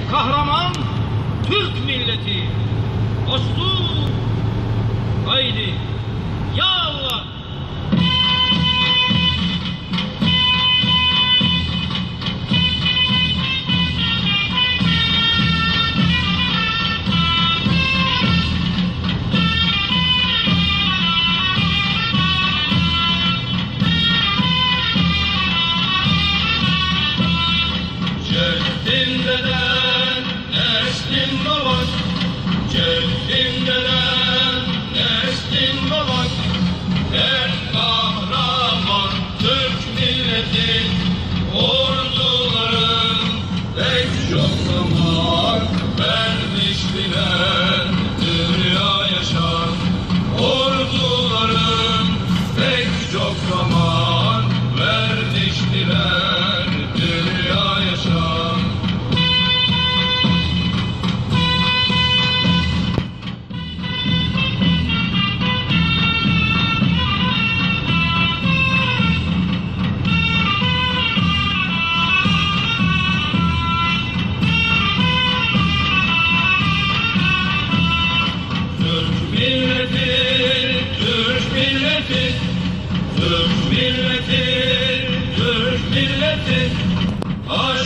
kahraman Türk milleti. Dostum, haydi ya Allah. Ceddin deden, neslin babak. Ceddin deden, neslin babak. Her kahraman Türk milleti. Orduların pek çok zaman vermiş bilen dünya yaşar. Orduların pek çok zaman vermiş bilen dünya yaşar. Türk milleti, Türk milleti, Türk milleti, Türk milleti.